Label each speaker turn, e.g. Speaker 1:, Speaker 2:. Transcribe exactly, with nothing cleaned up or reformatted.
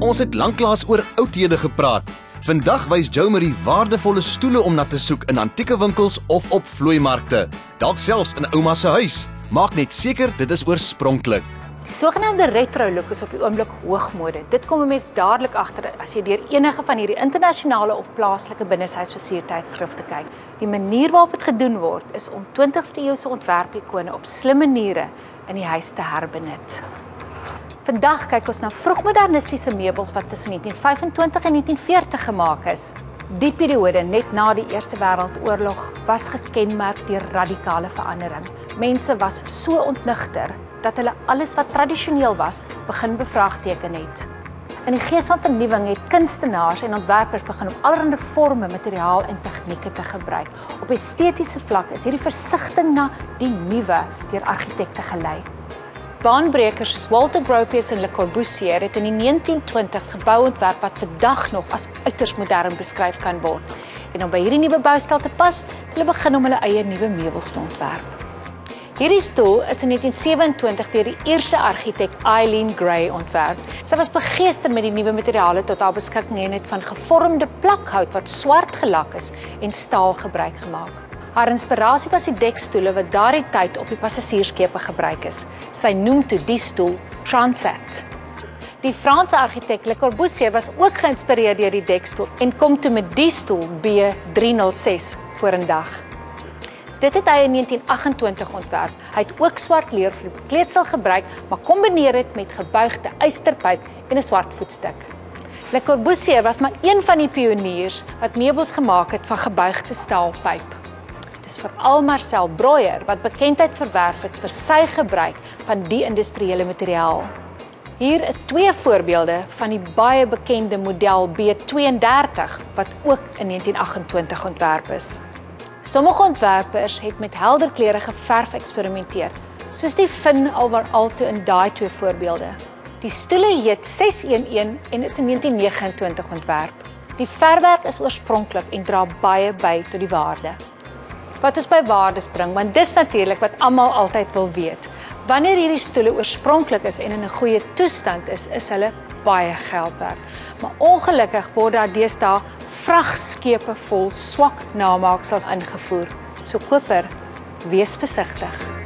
Speaker 1: Ons het lanklaas oor oudhede gepraat. Vandag wys Jo Marie waardevolle stoele om na te soek in antieke winkels of op vlooimarkte. Dalk selfs in ouma se huis. Maak net seker dit is oorspronklik.
Speaker 2: Die sogenaamde retro look is op die oomblik hoogmode. Dit kom 'n mens dadelik agter as jy deur enige van hierdie internasionale of plaaslike binnehuisversiertydskrifte kyk. Die manier waarop dit gedoen word is om twintigste eeuse ontwerpikone op slim maniere in die huis te herbenut. Vandag kyk ons na vroegmodernistiese meubels wat tussen negentien vyf en twintig en negentien veertig gemaak is. Die periode net na die Eerste Wêreldoorlog was gekenmerk deur radikale verandering. Mense was so ontnigter dat hulle alles wat tradisioneel was, begin bevraagteken het. In die gees van vernuwing het kunstenaars en ontwerpers begin om allerlei forme, materiaal en tegnieke te gebruik. Op estetiese vlak is hierdie versigtiging na die nuwe deur argitekte gelei. Baanbrekers soos Walter Gropius en Le Corbusier het in die negentien twintigs gebou ontwerp wat vandag nog as uiters modern beskryf kan word. En om by hierdie nuwe boustyl te pas, het hulle begin om hulle eie nuwe meubels te ontwerp. Hierdie stoel is in negentien sewe en twintig deur die Ierse argitek Eileen Gray ontwerp. Sy was begeester met die nuwe materiale tot haar beskikking en het van gevormde plakhout wat swart gelak is en staal gebruik gemaak. Haar inspirasie was die dekstoele wat daardie tyd op die passasiersskepe gebruik is. Sy noem toe die stoel Transat. Die Franse argitek Le Corbusier was ook geïnspireer deur die dekstoel en kom toe met die stoel B drie nul ses vorendag. Dit het hy in negentien agt en twintig ontwerp. Hy het ook swart leer vir die bekleedsel gebruik, maar kombineer dit met gebuigde ysterpyp en 'n swart voetstuk. Le Corbusier was maar een van die pioniers wat meubels gemaak het van gebuigde staalpyp. Dis veral Marcel Breuer wat bekendheid verwerf het vir sy gebruik van die industriële materiaal. Hier is twee voorbeelde van die baie bekende model B twee en dertig wat ook in negentien agt en twintig ontwerp is. Sommige ontwerpers het met helder kleurige verf eksperimenteer, soos die Finn Alvar Aalto in daai twee voorbeelde. Die stoele heet ses een een en is in negentien vyf ag en twintig ontwerp. Die verfwerk is oorspronklik en dra baie by tot die waarde. Wat ons by waardes bring, want dis natuurlik wat almal altyd wil weet. Wanneer hierdie stoele oorspronklik is en in 'n goeie toestand is, is hulle baie geld werd. Maar ongelukkig word daar deesdae vragskepe vol swak namaaksels ingevoer. So koper, wees versigtig.